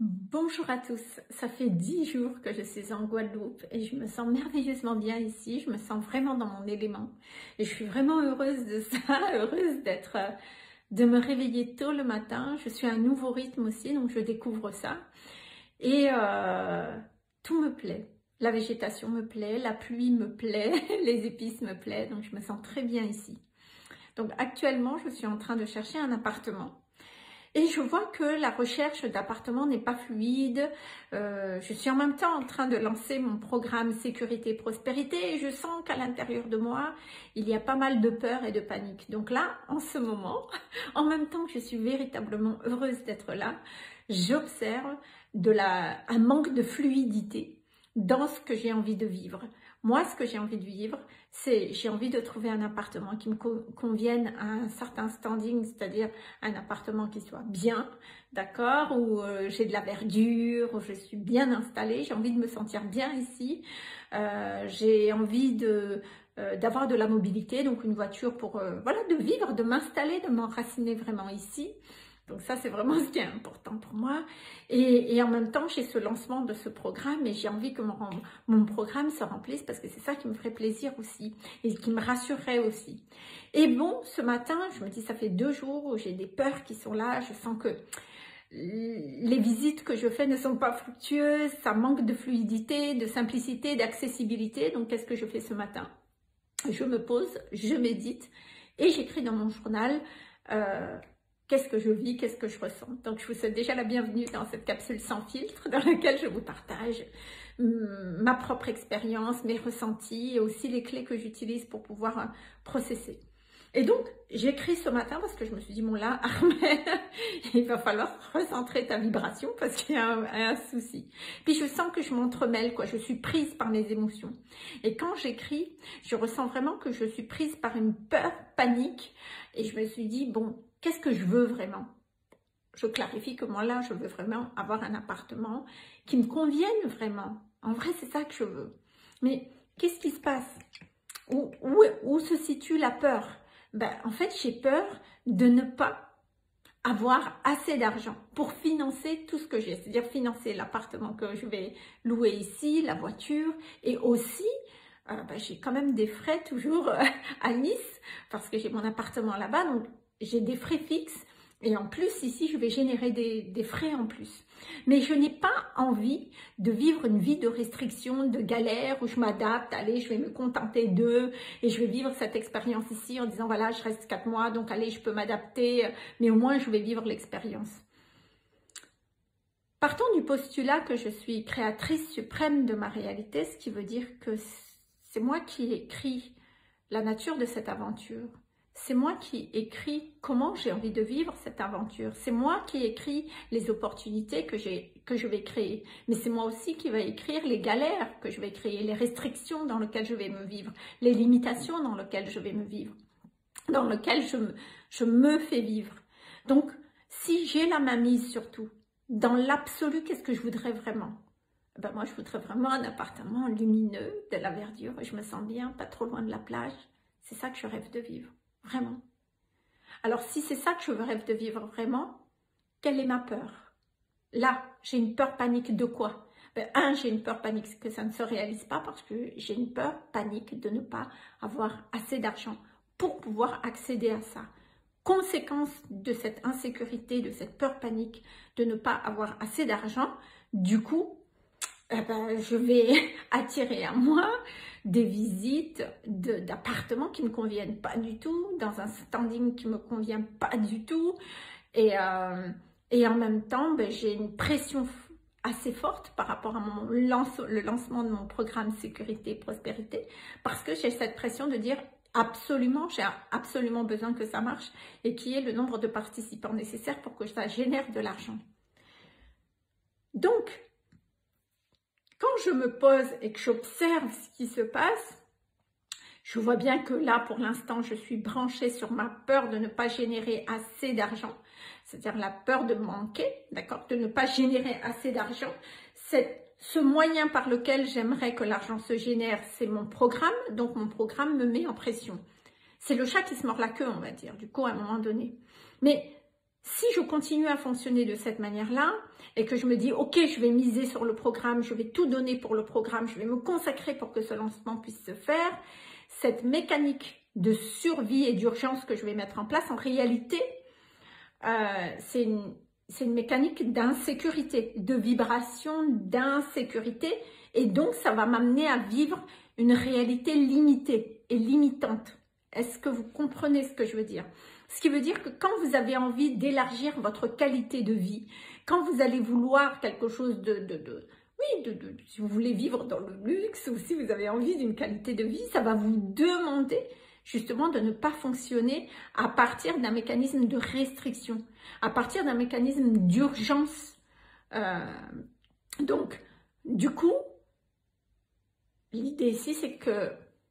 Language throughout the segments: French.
Bonjour à tous, ça fait 10 jours que je suis en Guadeloupe et je me sens merveilleusement bien ici, je me sens vraiment dans mon élément et je suis vraiment heureuse de ça, heureuse de me réveiller tôt le matin. Je suis à un nouveau rythme aussi, donc je découvre ça et tout me plaît. La végétation me plaît, la pluie me plaît, les épices me plaisent, donc je me sens très bien ici. Donc actuellement, je suis en train de chercher un appartement. Et je vois que la recherche d'appartement n'est pas fluide. Je suis en même temps en train de lancer mon programme Sécurité Prospérité et je sens qu'à l'intérieur de moi, il y a pas mal de peur et de panique. Donc là, en ce moment, en même temps que je suis véritablement heureuse d'être là, j'observe un manque de fluidité dans ce que j'ai envie de vivre. Moi, ce que j'ai envie de vivre, c'est j'ai envie de trouver un appartement qui me convienne à un certain standing, c'est-à-dire un appartement qui soit bien, d'accord, où j'ai de la verdure, où je suis bien installée, j'ai envie de me sentir bien ici, j'ai envie d'avoir de la mobilité, donc une voiture pour voilà, de vivre, de m'installer, de m'enraciner vraiment ici. Donc ça, c'est vraiment ce qui est important pour moi. Et en même temps, j'ai ce lancement de ce programme et j'ai envie que mon programme se remplisse parce que c'est ça qui me ferait plaisir aussi et qui me rassurerait aussi. Et bon, ce matin, je me dis, ça fait 2 jours où j'ai des peurs qui sont là. Je sens que les visites que je fais ne sont pas fructueuses, ça manque de fluidité, de simplicité, d'accessibilité. Donc, qu'est-ce que je fais ce matin? Je me pose, je médite et j'écris dans mon journal qu'est-ce que je vis, qu'est-ce que je ressens. Donc, je vous souhaite déjà la bienvenue dans cette capsule sans filtre dans laquelle je vous partage ma propre expérience, mes ressentis et aussi les clés que j'utilise pour pouvoir processer. Et donc, j'écris ce matin parce que je me suis dit, bon là, Armelle, il va falloir recentrer ta vibration parce qu'il y a un souci. Puis je sens que je m'entremêle, quoi. Je suis prise par mes émotions. Et quand j'écris, je ressens vraiment que je suis prise par une peur, panique. Et je me suis dit, bon, qu'est-ce que je veux vraiment? Je clarifie que moi là, je veux vraiment avoir un appartement qui me convienne vraiment. En vrai, c'est ça que je veux. Mais qu'est-ce qui se passe? Où se situe la peur? Ben, en fait, j'ai peur de ne pas avoir assez d'argent pour financer tout ce que j'ai. C'est-à-dire financer l'appartement que je vais louer ici, la voiture et aussi ben, j'ai quand même des frais toujours à Nice parce que j'ai mon appartement là-bas. Donc, j'ai des frais fixes et en plus, ici, je vais générer des frais en plus. Mais je n'ai pas envie de vivre une vie de restriction, de galère, où je m'adapte, allez, je vais me contenter d'eux et je vais vivre cette expérience ici en disant, voilà, je reste 4 mois, donc allez, je peux m'adapter, mais au moins, je vais vivre l'expérience. Partons du postulat que je suis créatrice suprême de ma réalité, ce qui veut dire que c'est moi qui écris la nature de cette aventure. C'est moi qui écris comment j'ai envie de vivre cette aventure. C'est moi qui écris les opportunités que je vais créer. Mais c'est moi aussi qui vais écrire les galères que je vais créer, les restrictions dans lesquelles je vais me vivre, les limitations dans lesquelles je vais me vivre, dans lesquelles je me fais vivre. Donc, si j'ai la main mise sur tout, dans l'absolu, qu'est-ce que je voudrais vraiment? Ben moi, je voudrais vraiment un appartement lumineux, de la verdure, je me sens bien, pas trop loin de la plage. C'est ça que je rêve de vivre. Vraiment. Alors, si c'est ça que je rêve de vivre vraiment, quelle est ma peur? Là, j'ai une peur panique de quoi? Ben, j'ai une peur panique que ça ne se réalise pas parce que j'ai une peur panique de ne pas avoir assez d'argent pour pouvoir accéder à ça. Conséquence de cette insécurité, de cette peur panique de ne pas avoir assez d'argent, du coup, ben, je vais attirer à moi des visites d'appartements qui ne me conviennent pas du tout, dans un standing qui ne me convient pas du tout. Et en même temps, ben, j'ai une pression assez forte par rapport à le lancement de mon programme Sécurité Prospérité, parce que j'ai cette pression de dire absolument, j'ai absolument besoin que ça marche et qu'il y ait le nombre de participants nécessaires pour que ça génère de l'argent. Donc, quand je me pose et que j'observe ce qui se passe, je vois bien que là, pour l'instant, je suis branchée sur ma peur de ne pas générer assez d'argent, c'est-à-dire la peur de manquer, d'accord, de ne pas générer assez d'argent. Ce moyen par lequel j'aimerais que l'argent se génère, c'est mon programme, donc mon programme me met en pression. C'est le chat qui se mord la queue, on va dire, du coup, à un moment donné. Mais Si je continue à fonctionner de cette manière-là et que je me dis, ok, je vais miser sur le programme, je vais tout donner pour le programme, je vais me consacrer pour que ce lancement puisse se faire, cette mécanique de survie et d'urgence que je vais mettre en place, en réalité, c'est une mécanique d'insécurité, de vibration d'insécurité, et donc ça va m'amener à vivre une réalité limitée et limitante. Est-ce que vous comprenez ce que je veux dire? Ce qui veut dire que quand vous avez envie d'élargir votre qualité de vie, quand vous allez vouloir quelque chose si vous voulez vivre dans le luxe ou si vous avez envie d'une qualité de vie, ça va vous demander justement de ne pas fonctionner à partir d'un mécanisme de restriction, à partir d'un mécanisme d'urgence. Donc, du coup, l'idée ici, c'est que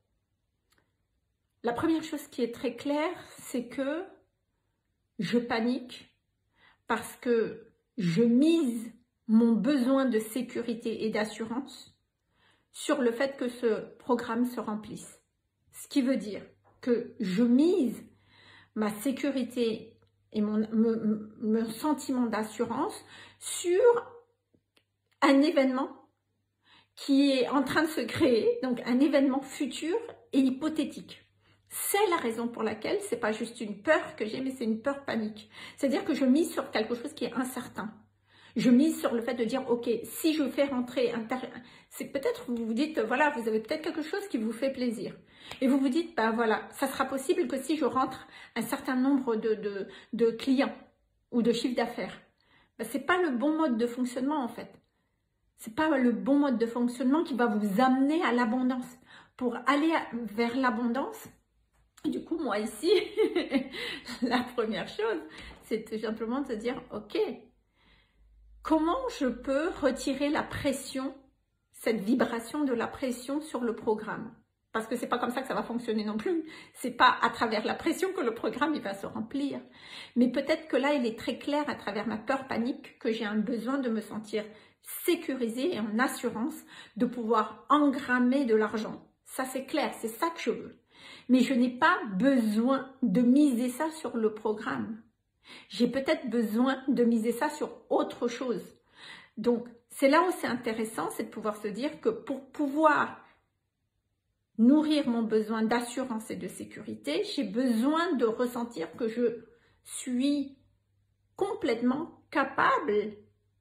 la première chose qui est très claire, c'est que je panique parce que je mise mon besoin de sécurité et d'assurance sur le fait que ce programme se remplisse. Ce qui veut dire que je mise ma sécurité et mon sentiment d'assurance sur un événement qui est en train de se créer, donc un événement futur et hypothétique. C'est la raison pour laquelle c'est pas juste une peur que j'ai, mais c'est une peur panique. C'est-à-dire que je mise sur quelque chose qui est incertain. Je mise sur le fait de dire, ok, si je fais rentrer c'est peut-être, vous vous dites, voilà, vous avez peut-être quelque chose qui vous fait plaisir. Et vous vous dites, ben voilà, ça sera possible que si je rentre un certain nombre de clients ou de chiffre d'affaires. Ben, c'est pas le bon mode de fonctionnement en fait. C'est pas le bon mode de fonctionnement qui va vous amener à l'abondance. Pour aller vers l'abondance, du coup, moi ici, la première chose, c'est tout simplement de se dire, ok, comment je peux retirer la pression, cette vibration de la pression sur le programme? Parce que c'est pas comme ça que ça va fonctionner non plus. C'est pas à travers la pression que le programme il va se remplir. Mais peut-être que là, il est très clair à travers ma peur panique que j'ai un besoin de me sentir sécurisée et en assurance de pouvoir engrammer de l'argent. Ça, c'est clair, c'est ça que je veux. Mais je n'ai pas besoin de miser ça sur le programme. J'ai peut-être besoin de miser ça sur autre chose. Donc, c'est là où c'est intéressant, c'est de pouvoir se dire que pour pouvoir nourrir mon besoin d'assurance et de sécurité, j'ai besoin de ressentir que je suis complètement capable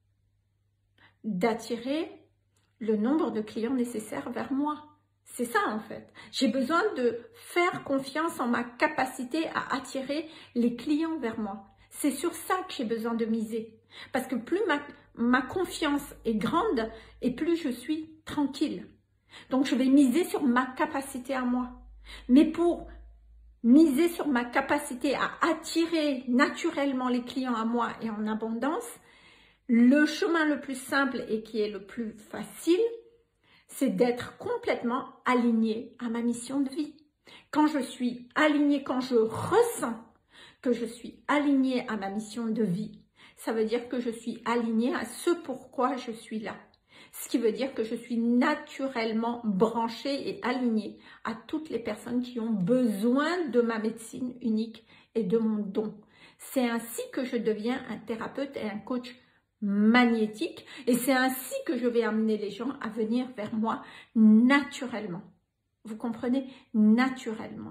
d'attirer le nombre de clients nécessaires vers moi. C'est ça en fait. J'ai besoin de faire confiance en ma capacité à attirer les clients vers moi. C'est sur ça que j'ai besoin de miser. Parce que plus ma confiance est grande et plus je suis tranquille. Donc je vais miser sur ma capacité à moi. Mais pour miser sur ma capacité à attirer naturellement les clients à moi et en abondance, le chemin le plus simple et qui est le plus facile, c'est d'être complètement aligné à ma mission de vie. Quand je suis alignée, quand je ressens que je suis alignée à ma mission de vie, ça veut dire que je suis alignée à ce pourquoi je suis là. Ce qui veut dire que je suis naturellement branchée et alignée à toutes les personnes qui ont besoin de ma médecine unique et de mon don. C'est ainsi que je deviens un thérapeute et un coach magnétique et c'est ainsi que je vais amener les gens à venir vers moi naturellement. Vous comprenez? Naturellement.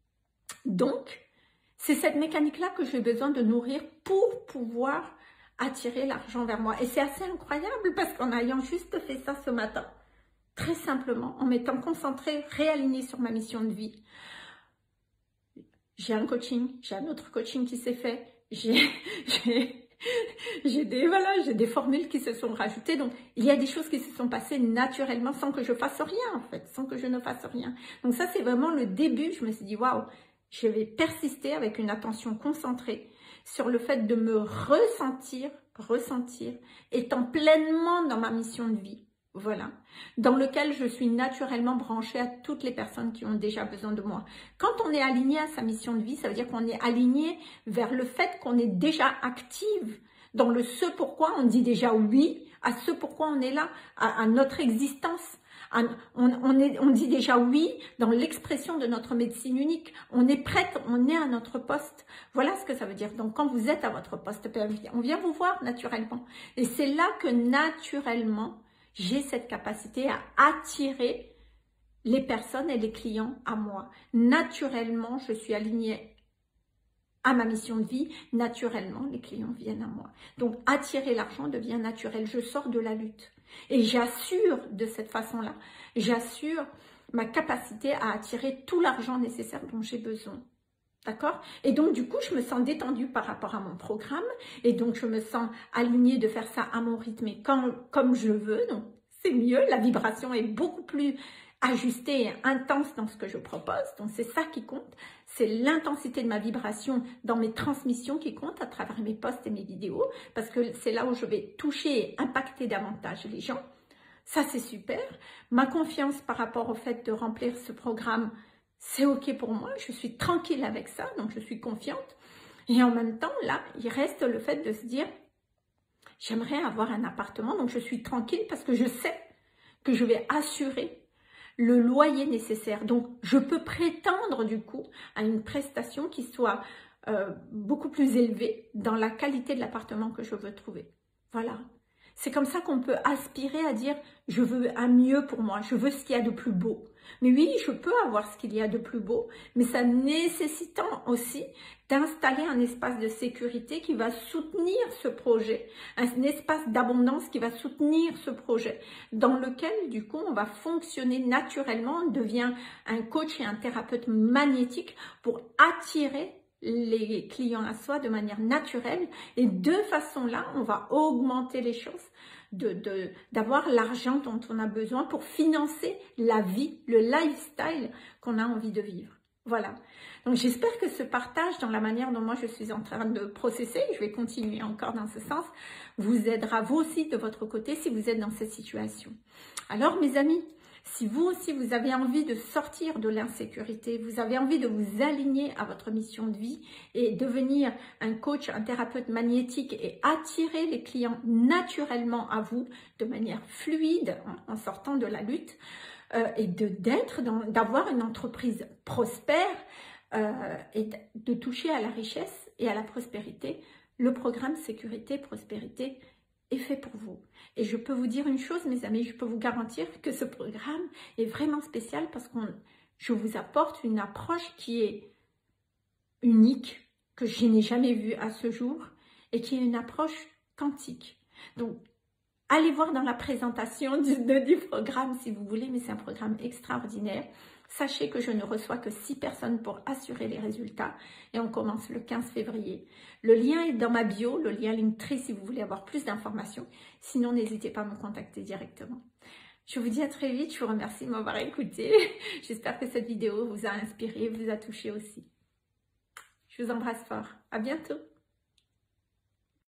Donc, c'est cette mécanique-là que j'ai besoin de nourrir pour pouvoir attirer l'argent vers moi. Et c'est assez incroyable parce qu'en ayant juste fait ça ce matin, très simplement, en m'étant concentrée, réalignée sur ma mission de vie, j'ai un coaching, j'ai un autre coaching qui s'est fait, j'ai des formules qui se sont rajoutées. Donc, il y a des choses qui se sont passées naturellement sans que je fasse rien, en fait, sans que je ne fasse rien. Donc ça, c'est vraiment le début. Je me suis dit, waouh, je vais persister avec une attention concentrée sur le fait de me ressentir, étant pleinement dans ma mission de vie. Voilà, dans lequel je suis naturellement branchée à toutes les personnes qui ont déjà besoin de moi. Quand on est aligné à sa mission de vie, ça veut dire qu'on est aligné vers le fait qu'on est déjà active dans le ce pourquoi on dit déjà oui, à ce pourquoi on est là, à notre existence, On dit déjà oui dans l'expression de notre médecine unique. On est prête, on est à notre poste. Voilà ce que ça veut dire. Donc, quand vous êtes à votre poste, on vient vous voir naturellement. Et c'est là que naturellement, j'ai cette capacité à attirer les personnes et les clients à moi. Naturellement, je suis alignée à ma mission de vie. Naturellement, les clients viennent à moi. Donc, attirer l'argent devient naturel. Je sors de la lutte. Et j'assure de cette façon-là, j'assure ma capacité à attirer tout l'argent nécessaire dont j'ai besoin. D'accord? Et donc, du coup, je me sens détendue par rapport à mon programme. Et donc, je me sens alignée de faire ça à mon rythme et comme je veux. Donc, c'est mieux. La vibration est beaucoup plus ajustée et intense dans ce que je propose. Donc, c'est ça qui compte. C'est l'intensité de ma vibration dans mes transmissions qui compte à travers mes posts et mes vidéos. Parce que c'est là où je vais toucher et impacter davantage les gens. Ça, c'est super. Ma confiance par rapport au fait de remplir ce programme, c'est OK pour moi, je suis tranquille avec ça, donc je suis confiante. Et en même temps, là, il reste le fait de se dire, j'aimerais avoir un appartement, donc je suis tranquille parce que je sais que je vais assurer le loyer nécessaire. Donc, je peux prétendre du coup à une prestation qui soit beaucoup plus élevée dans la qualité de l'appartement que je veux trouver. Voilà. C'est comme ça qu'on peut aspirer à dire « je veux un mieux pour moi, je veux ce qu'il y a de plus beau ». Mais oui, je peux avoir ce qu'il y a de plus beau, mais ça nécessitant aussi d'installer un espace de sécurité qui va soutenir ce projet, un espace d'abondance qui va soutenir ce projet, dans lequel du coup on va fonctionner naturellement, on devient un coach et un thérapeute magnétique pour attirer les clients à soi de manière naturelle et de façon là on va augmenter les chances d'avoir l'argent dont on a besoin pour financer la vie, le lifestyle qu'on a envie de vivre. Voilà, donc j'espère que ce partage dans la manière dont moi je suis en train de processer, je vais continuer encore dans ce sens, vous aidera vous aussi de votre côté si vous êtes dans cette situation. Alors mes amis, si vous aussi, vous avez envie de sortir de l'insécurité, vous avez envie de vous aligner à votre mission de vie et devenir un coach, un thérapeute magnétique et attirer les clients naturellement à vous de manière fluide en sortant de la lutte et d'avoir une entreprise prospère et de toucher à la richesse et à la prospérité, le programme Sécurité Prospérité est fait pour vous. Et je peux vous dire une chose, mes amis, je peux vous garantir que ce programme est vraiment spécial parce que je vous apporte une approche qui est unique, que je n'ai jamais vue à ce jour et qui est une approche quantique. Donc, allez voir dans la présentation du programme si vous voulez, mais c'est un programme extraordinaire. Sachez que je ne reçois que 6 personnes pour assurer les résultats et on commence le 15 février. Le lien est dans ma bio, le lien Linktree si vous voulez avoir plus d'informations. Sinon, n'hésitez pas à me contacter directement. Je vous dis à très vite, je vous remercie de m'avoir écouté. J'espère que cette vidéo vous a inspiré, vous a touché aussi. Je vous embrasse fort. À bientôt.